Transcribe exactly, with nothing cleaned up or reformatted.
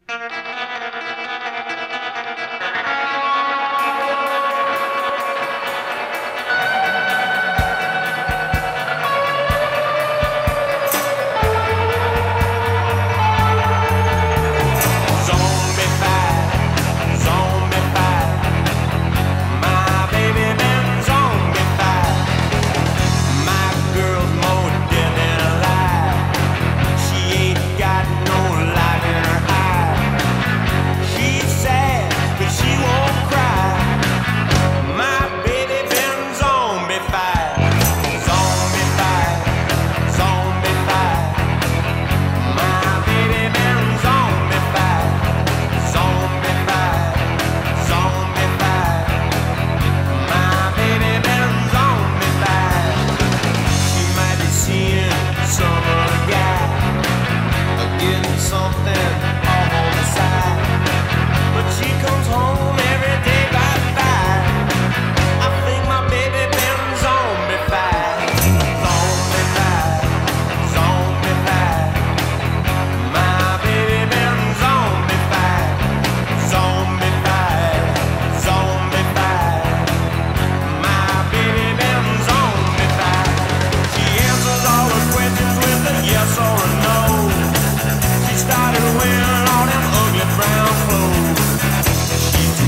Something off on the side, but she comes home every day by five. I think my baby been zombified, zombified, zombified. My baby been zombified, zombified, zombified. My baby been zombified. She answers all the questions with a yes or a no. Started wearing all them ugly brown clothes. She's